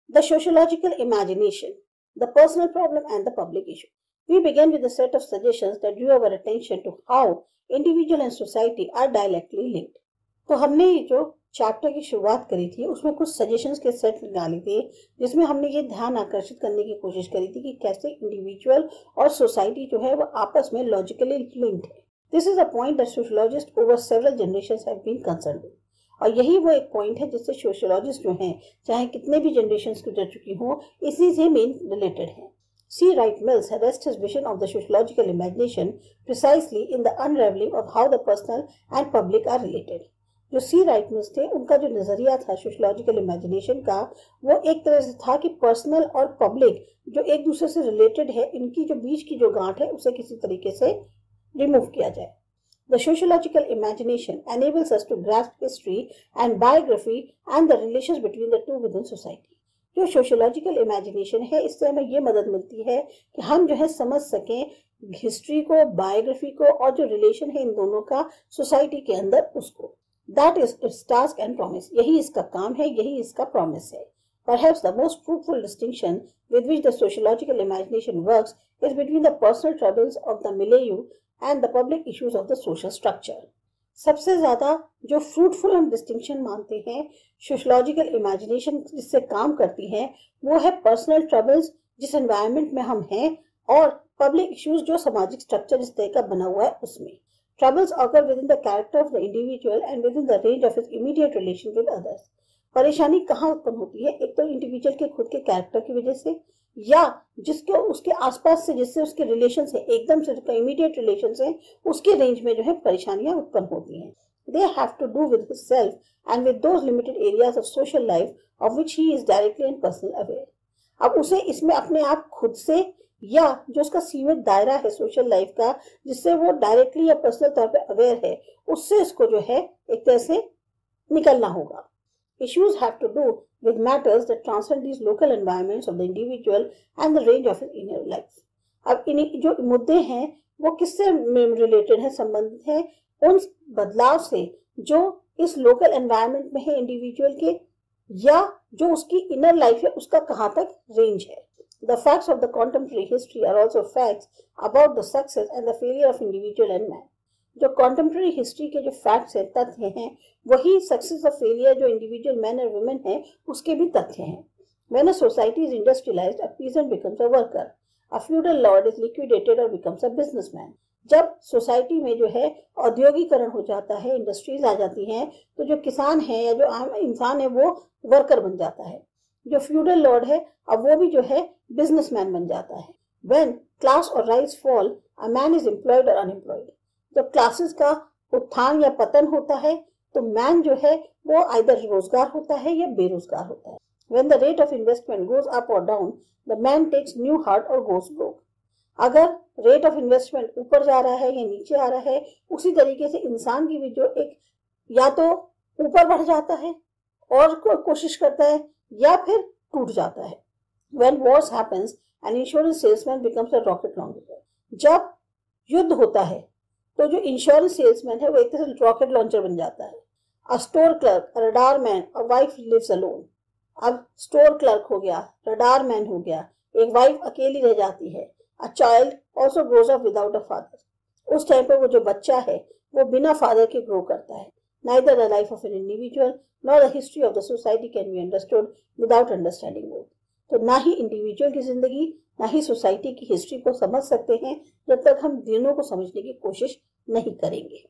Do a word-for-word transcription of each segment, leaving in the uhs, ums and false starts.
The sociological imagination, the personal problem and the public issue. We began with a set of suggestions that drew our attention to how individual and society are directly linked. तो हमने जो chapter की शुरुआत करी थी उसमें कुछ suggestions के सेट निकाले थे, जिसमें हमने ये ध्यान आकर्षित करने की कोशिश करी थी कि कैसे इंडिविजुअल और सोसाइटी जो है वो आपस में लॉजिकली लिंक्ड है. This is a point that sociologist over several generations have been concerned with. और यही वो एक पॉइंट है जिससे सोशियोलॉजिस्ट जो हैं, चाहे कितने भी जनरेशंस गुजर चुकी हों, इसी से मेन रिलेटेड है. C. Wright Mills had rests his vision of the sociological imagination precisely in the unraveling of how the personal and public are related. जो सी राइट मिल्स थे, उनका जो नजरिया था सोशियोलॉजिकल इमेजिनेशन का, वो एक तरह से था कि पर्सनल और पब्लिक जो एक दूसरे से रिलेटेड है, इनकी जो बीच की जो गांठ है उसे किसी तरीके से रिमूव किया जाए. The sociological imagination enables us to grasp history and biography and the relations between the two within society. जो सोशियोलॉजिकल इमेजिनेशन है, इससे हमें ये मदद मिलती है कि हम जो है समझ सकें हिस्ट्री को, बायोग्राफी को और जो रिलेशन है इन दोनों का सोसाइटी के अंदर उसको. That is its task and promise. यही इसका काम है, यही इसका प्रॉमिस है. Perhaps the most fruitful distinction with which the sociological imagination works is between the personal troubles of the milieu and the public issues of the social structure. सबसे ज्यादा जो फ्रूटफुल हम डिस्टिंक्शन मानते हैं सोशियोलॉजिकल इमेजिनेशन जिससे काम करती है, वो है पर्सनल ट्रबल्स जिस एनवायरनमेंट में हम हैं और पब्लिक इश्यूज जो सामाजिक स्ट्रक्चर जिस तरह का बना हुआ है उसमें. Troubles occur within the character of the individual and within the range of his immediate relation with others. परेशानी कहाँ उत्पन्न होती है? एक तो इंडिविजुअल के खुद के कैरेक्टर की वजह से, या जिसके उसके आसपास से जिससे उसके रिलेशन है, एकदम से उसका इमीडिएट रिलेशन है, उसके रेंज में जो है परेशानियां उत्पन्न होती हैं. They have to do with himself and with those limited areas of social life of which he is directly and personal aware. अब उसे इसमें अपने आप खुद से या जो उसका सीमित दायरा है सोशल लाइफ का, जिससे वो डायरेक्टली या पर्सनल तौर पे अवेयर है, उससे इसको जो है एक तरह से निकलना होगा. Issues have to do with matters that transcend these local environments of the individual and the range of his inner life. अब इन जो मुद्दे हैं वो किससे रिलेटेड है, संबंधित है उन बदलाव से जो इस लोकल एनवायरनमेंट में है इंडिविजुअल के, या जो उसकी इनर लाइफ है उसका कहाँ तक रेंज है. The facts of the contemporary history are also facts about the success and the failure of individual and man. जो कॉन्टेम्प्रेरी हिस्ट्री के जो फैक्ट्स हैं, तथ्य हैं, वही सक्सेस और फेलियर जो इंडिविजुअल मैन और वुमेन हैं उसके भी तथ्य हैं. When a society is industrialized, a peasant becomes a worker. A feudal lord is liquidated or becomes a businessman. जब सोसाइटी में जो है औद्योगिकरण हो जाता है, इंडस्ट्रीज आ जाती हैं, तो जो किसान है या जो आम इंसान है वो वर्कर बन जाता है. जो फ्यूडल लॉर्ड है अब वो भी जो है बिजनेसमैन बन जाता है. When class or rise fall, a man is employed or unemployed. जब क्लासेस का उत्थान या पतन होता है तो मैन जो है वो आइदर रोजगार होता है या बेरोजगार होता है. When the rate of investment goes up or down, the man takes new heart or goes broke. अगर रेट ऑफ इन्वेस्टमेंट ऊपर जा रहा है या नीचे आ रहा है, उसी तरीके से इंसान की भी जो एक या तो ऊपर बढ़ जाता है और को, कोशिश करता है या फिर टूट जाता है. When wars happens, an insurance salesman becomes a rocket launcher. जब युद्ध होता है तो जो इंश्योरेंस सेल्समैन है वो एक तरह से रॉकेट लॉन्चर बन जाता है. A store clerk, a radar man, a wife lives alone. अब स्टोर क्लर्क हो गया, रडार मैन हो गया, एक वाइफ अकेली रह जाती है. A child also grows up without a father. उस टाइम पे वो जो बच्चा है वो बिना फादर के ग्रो करता है. Neither the life of an individual nor the history of the society can be understood without understanding both. तो ना ही इंडिविजुअल की जिंदगी ना ही सोसाइटी की हिस्ट्री को समझ सकते हैं जब तक हम दोनों को समझने की कोशिश नहीं करेंगे.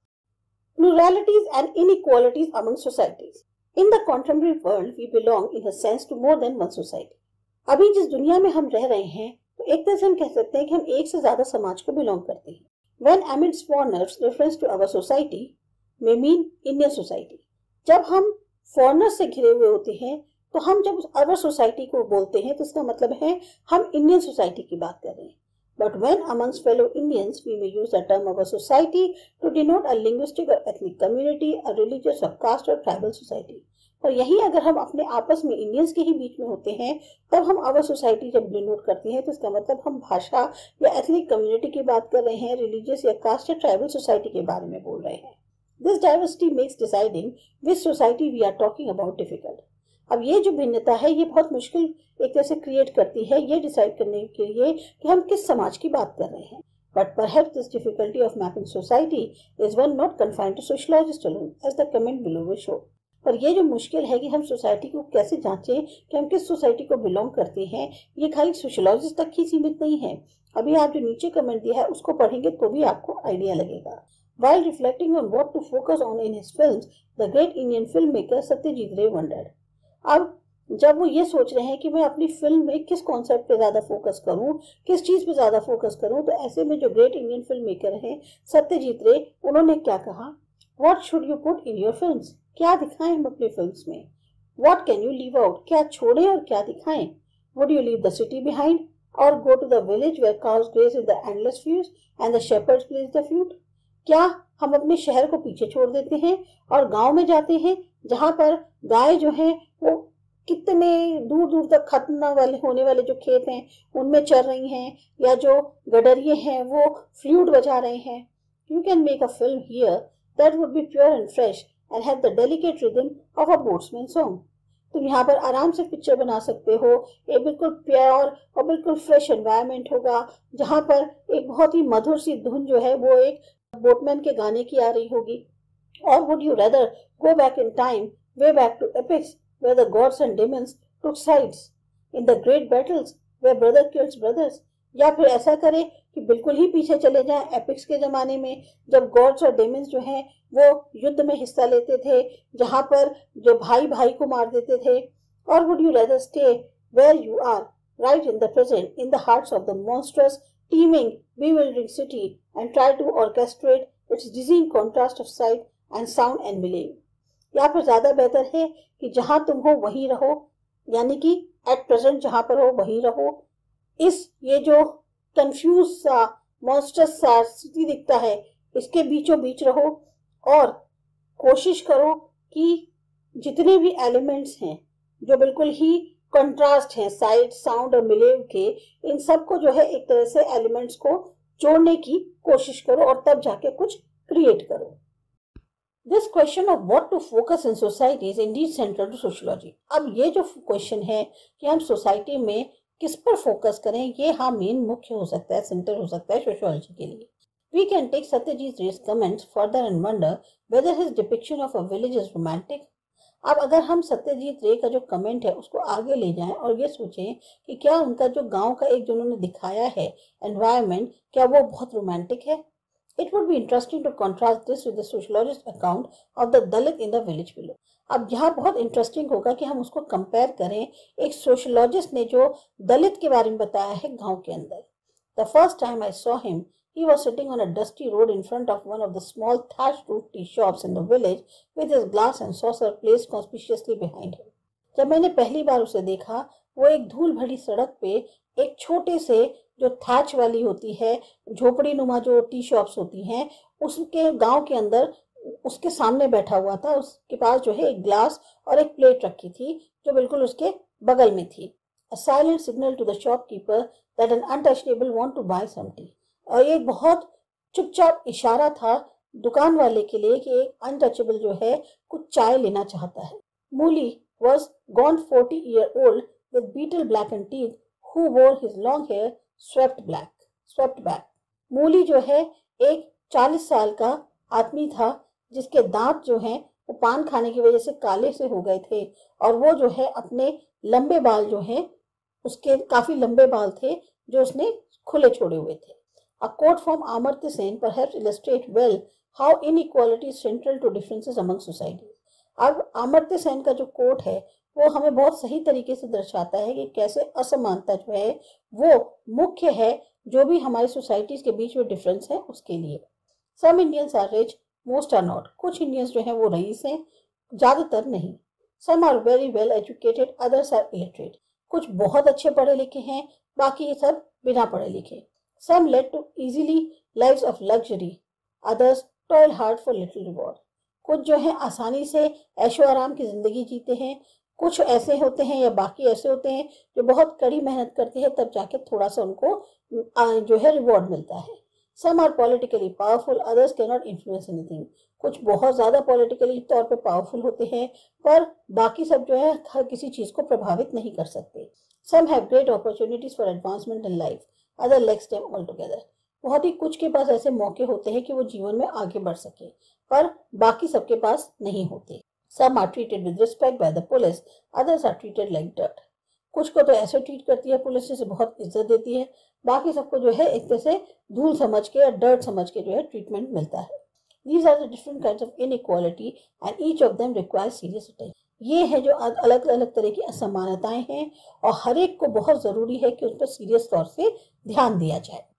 Pluralities and inequalities among societies. In the contemporary world, we belong in a sense to more than one society. अभी जिस दुनिया में हम रह रहे हैं तो एक तरह से हम कह सकते हैं कि हम एक से ज्यादा समाज को बिलोंग करते हैं. When amidst foreigners, reference to our society may mean Indian society. जब हम फॉरेनर्स से घिरे हुए होते हैं तो हम जब अवर सोसाइटी को बोलते हैं तो इसका मतलब है हम इंडियन सोसाइटी की बात कर रहे हैं. But when amongst fellow Indians, we may use the term of a society to denote a linguistic or ethnic community, a religious or caste or tribal society. और यही अगर हम अपने आपस में इंडियंस के ही बीच में होते हैं तब हम अवर सोसाइटी जब डिनोट करते हैं तो इसका मतलब हम भाषा या एथनिक कम्युनिटी की बात कर रहे हैं, रिलीजियस या कास्ट या ट्राइबल सोसाइटी के बारे में बोल रहे हैं. This diversity makes deciding which society we are talking about difficult. अब ये जो भिन्नता है ये बहुत मुश्किल एक तरह से क्रिएट करती है ये डिसाइड करने के लिए कि हम किस समाज की बात कर रहे हैं। But perhaps this difficulty of mapping society is one not confined to sociologist alone, as the comment below will show. पर ये जो मुश्किल है कि हम सोसाइटी को कैसे जांचें कि हम किस सोसाइटी को बिलोंग करते हैं, ये खाली सोशलॉजिस्ट तक ही सीमित नहीं है। अभी आप जो नीचे कमेंट दिया है उसको पढ़ेंगे तो भी आपको आइडिया लगेगा। While reflecting on what to focus on in his films, the great Indian filmmaker Satyajit Ray wondered. अब जब वो ये सोच रहे हैं कि मैं अपनी फिल्म में किस कॉन्सेप्ट पे ज्यादा फोकस करूं, किस चीज पे ज्यादा फोकस करूं, तो ऐसे में जो ग्रेट इंडियन फिल्म मेकर हैं सत्यजीत रे, उन्होंने क्या कहा, what should you put in your films, क्या दिखाएं हम अपनी फिल्म्स में, what can you leave out, क्या छोड़ें और क्या दिखाएं, would you leave the city behind or go to the village where cows graze in the endless fields and the shepherds plays the flute. क्या हम अपने शहर को पीछे छोड़ देते हैं और गांव में जाते हैं जहां पर गाय जो है वो कितने दूर दूर तक खत्म वाले होने वाले जो खेत हैं उनमें चर रही हैं, या जो गडरिये हैं वो फ्लूट बजा रहे हैं। You can make a film here that would be pure and fresh and have the delicate rhythm of a boatsman song. तुम यहाँ पर आराम से पिक्चर बना सकते हो, एक बिल्कुल प्योर और बिल्कुल फ्रेश एनवायरनमेंट होगा जहाँ पर एक बहुत ही मधुर सी धुन जो है वो एक बोटमैन के गाने की आ रही होगी। Or would you rather go back in time, way back to epics where the gods and demons took sides in the great battles where brother kills brothers, या फिर ऐसा करे कि बिल्कुल ही पीछे चले जाएं एपिक्स के जमाने में जब गॉड्स और डेमन्स जो हैं वो युद्ध में हिस्सा लेते थे, जहां पर जो भाई भाई को मार देते थे। Or would you rather stay where you are right in the present in the hearts of the monstrous teeming bewildering city and try to orchestrate its dizzying contrast of sight and sound and belief, या फिर ज्यादा बेहतर है कि जहां तुम हो वहीं रहो, यानी कि एट प्रेजेंट जहां पर हो वहीं रहो, इस ये जो कंफ्यूज सा मॉन्स्टर्स सा सिटी दिखता है इसके बीचों बीच रहो और कोशिश करो कि जितने भी एलिमेंट्स हैं जो बिल्कुल ही कंट्रास्ट हैं साइट साउंड और मिलेव के, इन सबको जो है एक तरह से एलिमेंट्स को जोड़ने की कोशिश करो और तब जाके कुछ क्रिएट करो। This question of what to focus in society is indeed central to sociology. अब ये जो क्वेश्चन है कि हम सोसाइटी में किस पर फोकस करें, ये हाँ मेन मुख्य हो सकता है, सेंटर हो सकता है सोशियोलॉजी के लिए। We can take Satyajit Ray's comments further and wonder whether his depiction of a village is romantic. अब अगर हम सत्यजीत रे का जो कमेंट है उसको आगे ले जाएं और ये सोचें कि क्या उनका जो गांव का एक जो उन्होंने दिखाया है एनवायरनमेंट, क्या वो बहुत रोमांटिक है। It would be interesting to contrast this with the sociologist account of the Dalit in the village below. अब यहाँ बहुत इंटरेस्टिंग होगा कि हम उसको कंपेयर करें एक सोशलॉजिस्ट ने जो दलित के बारे में बताया है गांव के अंदर। The first time I saw him, he was sitting on a dusty road in front of one of the small thatched roof tea shops in the village with his glass and saucer placed conspicuously behind him. जब मैंने पहली बार उसे देखा, वो एक धूल भरी सड़क पे एक छोटे से जो थैच वाली होती है झोपड़ी नुमा जो टी शॉप्स होती हैं उसके गांव के अंदर उसके सामने बैठा हुआ था। उसके पास जो है एक ग्लास और एक प्लेट रखी थी जो बिल्कुल उसके बगल में थी। A silent signal to the shopkeeper that an untouchable want to buy some tea. और ये बहुत चुपचाप इशारा था दुकान वाले के लिए कि एक अनटचेबल जो है कुछ चाय लेना चाहता है। मूली was gone forty year old with beetle blackened teeth who wore his long hair swept black swept back. मूली जो है एक चालीस साल का आदमी था जिसके दांत जो हैं वो पान खाने की वजह से काले से हो गए थे और वो जो है अपने लंबे बाल जो हैं उसके काफी लंबे बाल थे जो उसने खुले छोड़े हुए थे। A quote from Amartya Sen perhaps illustrate well how inequality is central to differences among societies. अब अमर्त्य सेन का जो कोट है वो हमें बहुत सही तरीके से दर्शाता है कि कैसे असमानता जो है वो मुख्य है जो भी हमारी सोसाइटीज के बीच में डिफरेंस है उसके लिए। Some Indians are rich, most are not. कुछ इंडियंस जो है वो रईस हैं, ज्यादातर नहीं। Some are very well educated, others are illiterate. कुछ बहुत अच्छे पढ़े लिखे हैं, बाकी सब बिना पढ़े लिखे। Some lead to easily lives of luxury, others toil hard for little reward. कुछ जो है आसानी से ऐशो आराम की जिंदगी जीते हैं, कुछ ऐसे होते हैं या बाकी ऐसे होते हैं जो बहुत कड़ी मेहनत करते हैं तब जाके थोड़ा सा उनको जो है रिवॉर्ड मिलता है। Some are politically powerful, others can not influence anything. कुछ बहुत ज़्यादा पॉलिटिकली तौर पे पावरफुल होते हैं, पर बाकी सब जो है हर किसी चीज़ को प्रभावित नहीं कर सकते। Some have great opportunities for advancement in life, other lacks them altogether. बहुत ही कुछ के पास ऐसे मौके होते हैं कि वो जीवन में आगे बढ़ सके, पर बाकी सबके पास नहीं होते। Some are treated with respect by the police, others are treated like dirt. कुछ को तो ऐसे ट्रीट करती है पुलिस जैसे बहुत इज्जत देती है, बाकी सबको जो है एक तरह से धूल समझ के या डर्ट समझ के जो है ट्रीटमेंट मिलता है। These are the different kinds of inequality and each of them requires serious attention. ये है जो अलग अलग तरह की असमानताएं हैं और हर एक को बहुत जरूरी है कि उस पर सीरियस तौर से ध्यान दिया जाए।